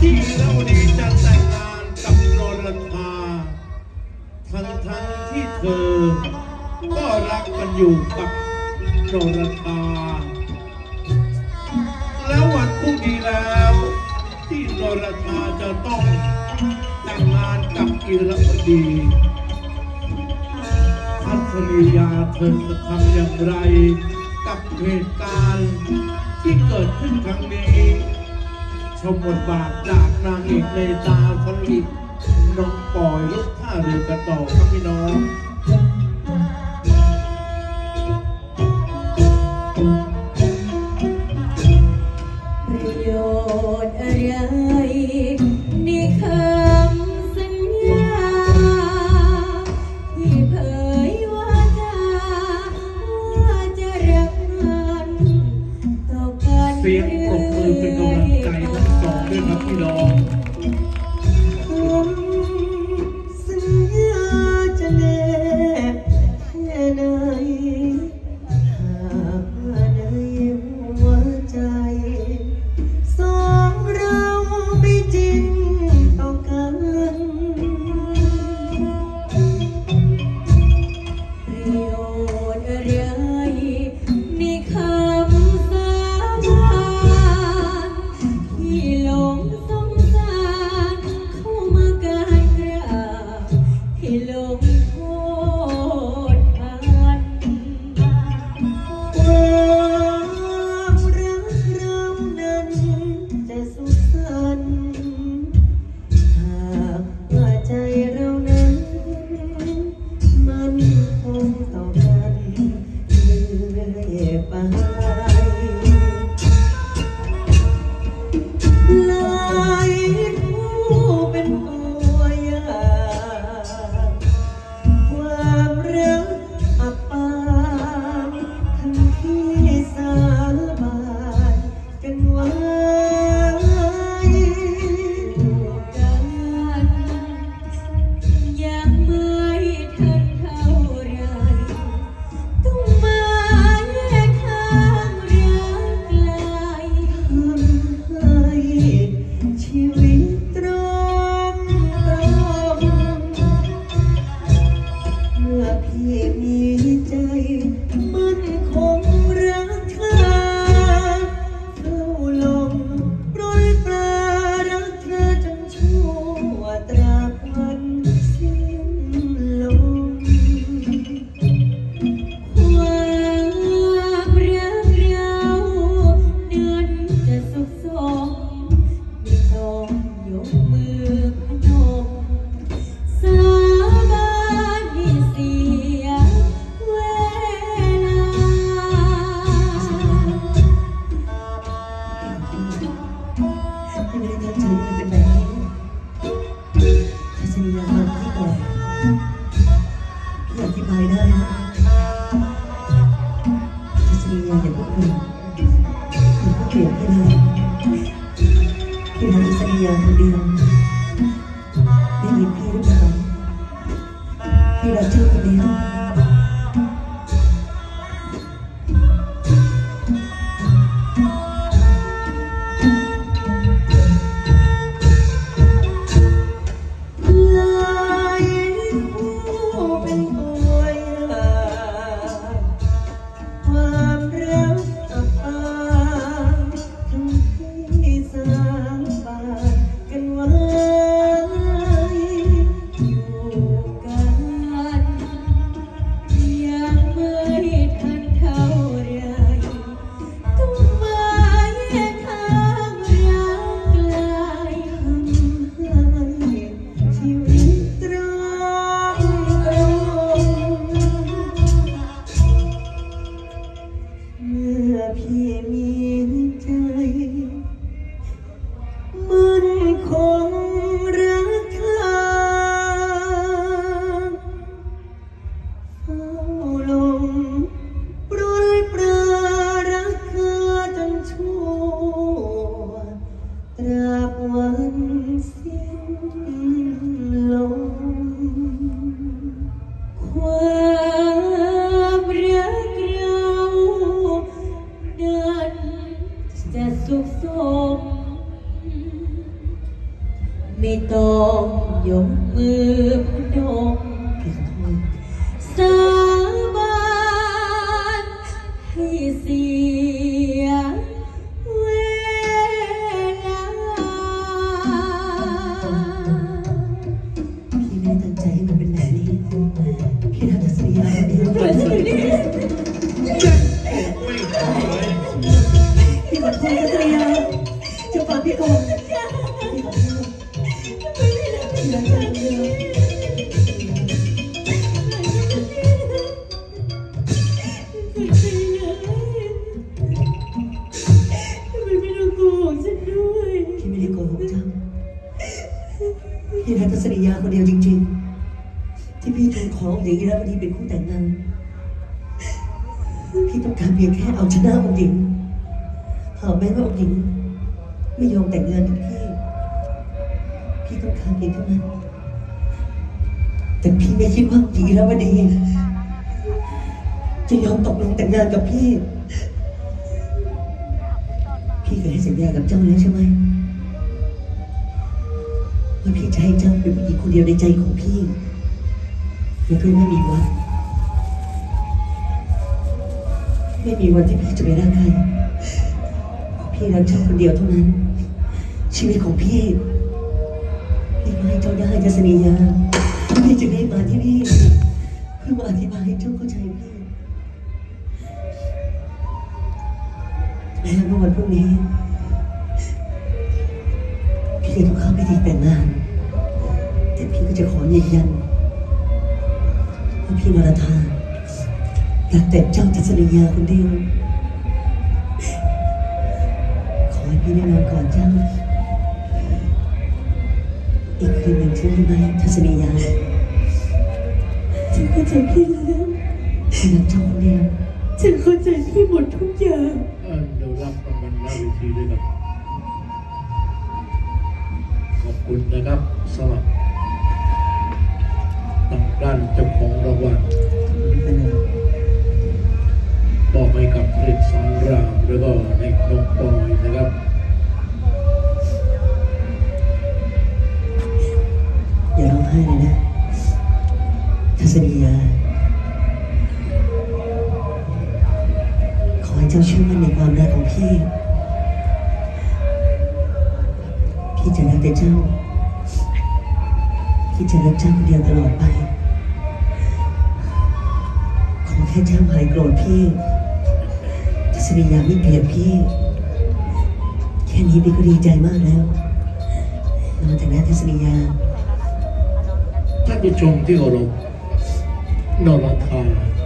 ที่เราดีจะแต่งงานกับนรธาทั้งที่เธอก็รักกันอยู่กับนรธาแล้ววันพรุ่งนี้แล้วที่นรธาจะต้องแต่งงานกับอิรวดีพัชริยาเธอจะทำอย่างไรกับเหตุการณ์ที่เกิดขึ้นครั้งนี้ชมบทบาทจากนางเอกในตาผลิตน้องปอยลูกท่าเรือกันต่อครับพี่น้องประโยชน์อะไรในคำสัญญาที่เผยว่าจะรักมันต่อกันเสียงปรบมือเป็นกำลังใจทั้งสองด้วยครับพี่น้องสัญญาจะแนบแค่ไหนหากว่าในหัวใจสองเราไม่จริงต่อกันประโยชน์อะไรในคำสาบานที่หลงสงสารเข้ามาการกราบให้ลงโทษทันความรักเรานั้นจะสุขสันต์หากว่าใจเรานั้นมันคงต่อกันเรื่อยไปหลายผู้เป็นตัวอย่างความรักอับปางทั้งที่สาบานกันไว้กันยังไม่ทันเท่าไรต้องมาแยกทางรักไกลทำให้ชีวิตตรมเมื่อพี่มีใจมันคงรักเธอเข้าลมโปรยปลารักเธอจนชั่วตราบวันสิ้นลมความรักเรานั้นจะสุขสมไม่ต้องยกมือพนมสาบานให้เสียเวลาที่ไม่ได้ตั้งใจมันเป็นแบบนี้ทัศนียาฟังพี่ก่อนพี่อธิบายได้นะทัศนียาอย่าพูดผิดอย่าพูดเปลี่ยนให้เลยพี่ทำทัศนียาคนเดียวได้ยินพี่หรือเปล่าพี่รักเธอคนเดียวหลายผู้เป็นตัวอย่างความรักอับปางทั้งที่สาบานกันไว้อยู่กันยังไม่ทันเท่าไรต้องมาแยกทางรักไกลทำให้ชีวิตตรมเมื่อพี่มีใจมันคงรักเธอเฝ้าลมโปรยปลารักเธอจนชั่วตราบวันสิ้นลมความรักเรานั้นจะสุขสมไม่ต้องยกมือพนมสาบานให้เสียเวลาพี่ไม่ได้ตั้งใจให้มันเป็นแบบนี้พี่ทำแต่สัญญาเดียวพี่ขอโทษสัญญาจะฟังพี่ก่อนพี่ทัศนียาคนเดียวจริงๆที่พี่ทูลขอองค์หญิงแล้ววันนี้เป็นคู่แต่งงานพี่ต้องการเพียงแค่เอาชนะองค์หญิงหากแม้ว่าองค์หญิงไม่ยอมแต่งงานกับพี่ต้องการเพียงเท่านั้นแต่พี่ไม่คิดว่าองค์หญิงแล้ววันนี้จะยอมตกลงแต่งงานกับพี่เคยให้สัญญากับเจ้าแล้วใช่ไหมว่าพี่จะให้เจ้าเป็นผู้หญิงคนเดียวในใจของพี่และก็ไม่มีวันที่พี่จะไปรักใครพี่รักเจ้าคนเดียวเท่านั้นชีวิตของพี่ก็ให้เจ้าได้ทัศนียาพี่จะได้มาที่นี่เพื่อมาอธิบายให้เจ้าเข้าใจพี่แม้ว่าวันพรุ่งนี้พี่จะต้องเข้าพิธีแต่งงานแต่พี่ก็จะขอยืนยันว่าพี่นรธารักแต่เจ้าทัศนียาคนเดียวขอให้พี่ได้นอนก่อนเจ้าอีกคืนหนึ่งใช่ไหมทัศนียาฉันเข้าใจพี่แล้วฉันรักเจ้าคนเดียวฉันเข้าใจพี่หมดทุกอย่างเดี๋ยวรับรางวัลหน้าเวทีด้วยครับขอบคุณนะครับสำหรับทางด้านเจ้าของรางวัลบอกให้กับผลิตสอนรามแล้วก็ในน้องปอยนะครับอย่าร้องไห้เลยนะทัศนียาขอให้เจ้าเชื่อมั่นในความรักของพี่จะรักแต่เจ้าพี่จะรักเจ้าคนเดียวตลอดไปขอแค่เจ้าหายโกรธพี่ทัศนียาไม่เกลียดพี่แค่นี้พี่ก็ดีใจมากแล้วนอนแต่หน้าทัศนียาท่านผู้ชมที่เคารพนรธา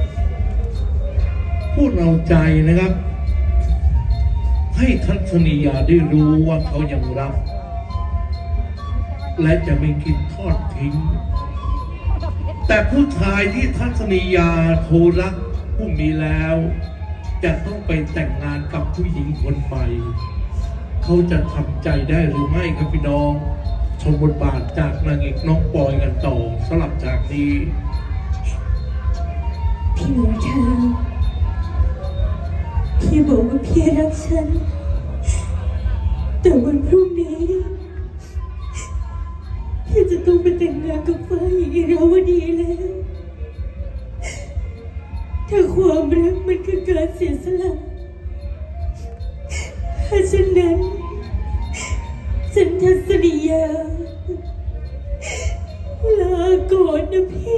พูดเอาใจนะครับให้ทัศนียาได้รู้ว่าเขายังรักและจะไม่คิดทอดทิ้งแต่ผู้ชายที่ทัศนียาโทรรักผู้มีแล้วจะต้องไปแต่งงานกับผู้หญิงคนใหม่เขาจะทำใจได้หรือไม่ครับพี่น้องชมบทบาทจากนางเอกน้องปอยกันต่อสลับจากนี้พี่หนูทาพี่บอกว่าพี่รักฉันแต่วันพรุ่งนี้พี่จะต้องไปแต่งงานกับฝ่ายหญิงอิราวดีแล้วถ้าความรักมันคือการเสียสละถ้าฉะนั้นฉันทัศนียาลาก่อนนะพี่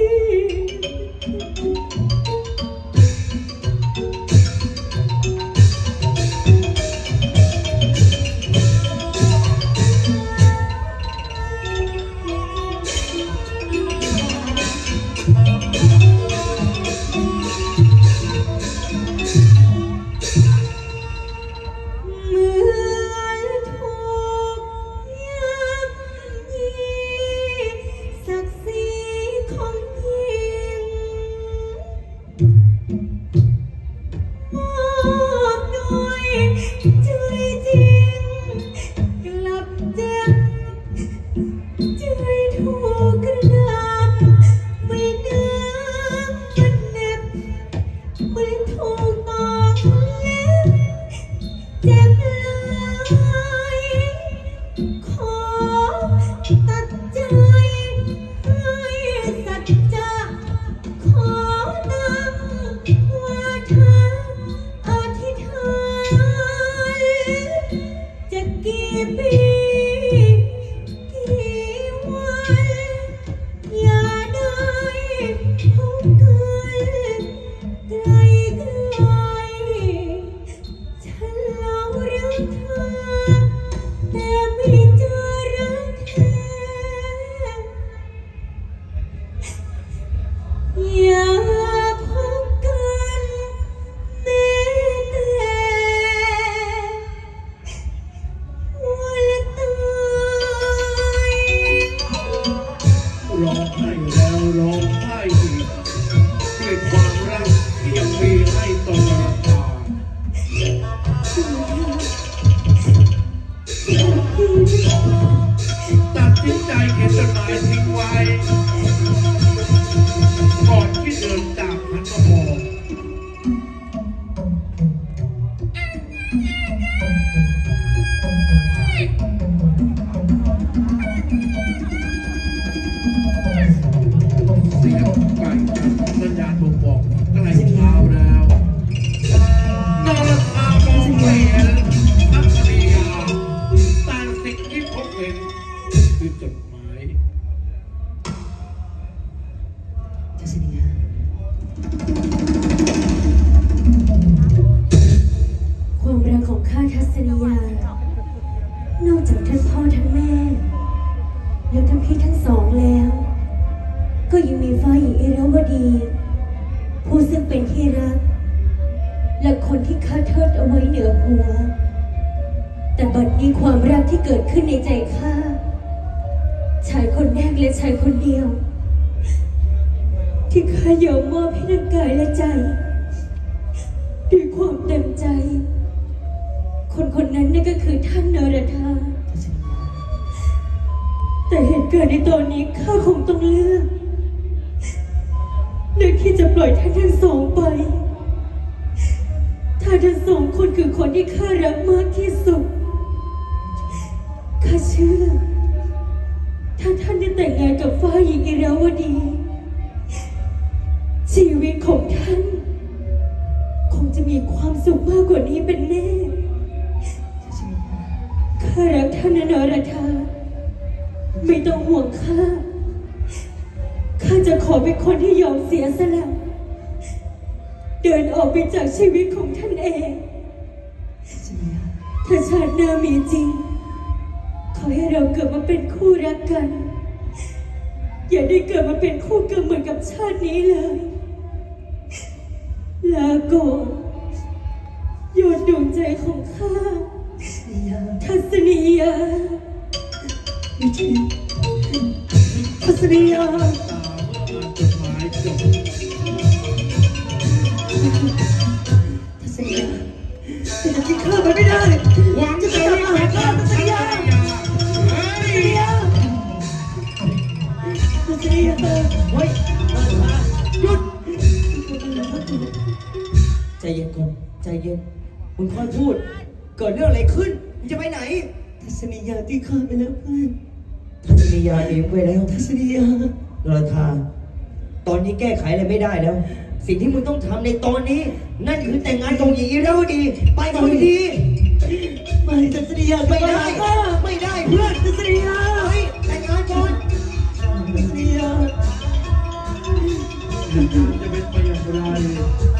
ศักดิ์ศรีของพี่ปีกี่วันอย่าได้พบกันไกลไกลฉันเล่ารักเธอแต่ไม่เจอรักแท้อย่าพบกันแม้แต่วันตายร้องไห้แล้วร้องไห้อีกด้วยความรักที่ยังมีให้ต่อราคาตัดสินใจเขียนจดหมายทิ้งไว้ก่อนที่เดินจากหันมามองเสียงไก่จับสัญญาณบ่งบอกใกล้เช้าแล้วนรธามองไม่เห็นนักเรียนแต่สิ่งที่พบเห็นคือจดหมายทัศนียาความรักของข้าทัศนียานอกจากท่านพ่อท่านแม่แล้วท่านพี่ทั้งสองแล้วก็ยังมีฝ่ายหญิงเอราวดีผู้ซึ่งเป็นที่รักและคนที่ข้าเทิดเอาไว้เหนือหัวแต่บัดนี้ความรักที่เกิดขึ้นในใจข้าชายคนแรกและชายคนเดียวที่ข้ายอมมอบให้ทั้งกายและใจด้วยความเต็มใจคนคนนั้นนั่นก็คือท่านนรธาแต่เหตุเกิดในตอนนี้ข้าคงต้องเลือกที่จะปล่อยท่านทั้งสองไปท่านทั้งสองคนคือคนที่ข้ารักมากที่สุดข้าเชื่อถ้าท่านได้แต่งงานกับฟ้าหญิงอิราวดีชีวิตของท่านคงจะมีความสุขมากกว่านี้เป็นแน่ข้ารักท่านนรธาไม่ต้องห่วงข้าจะขอเป็นคนที่ยอมเสียสละเดินออกไปจากชีวิตของท่านเองถ้าชาติหน้ามีจริงขอให้เราเกิดมาเป็นคู่รักกันอย่าได้เกิดมาเป็นคู่กรรมเหมือนกับชาตินี้เลยลาก่อนยอดดวงใจของข้าทัศนียาทัศนียาจดหมายจบทัศนียาแต่จะทิ้งข้าไปไม่ได้หวังจะตามหาข้าทัศนียาทัศนียาทัศนียาเฮ้ยหยุดใจเย็นก่อนใจเย็นมึงค่อยพูดเกิดเรื่องอะไรขึ้นมึงจะไปไหนทัศนียาที่ข้าไปแล้วเพื่อนทัศนียาเองไปแล้วทัศนียาราธาตอนนี้แก้ไขอะไรไม่ได้แล้วสิ่งที่มึงต้องทำในตอนนี้นั่นคือแต่งงานกับหญิงอิราวดีไปก่อนดีไม่ทัศนียาไม่ได้ไม่ได้เพื่อนทัศนียาแต่งงานก่อนทัศนียาจะเป็นไปอย่างไร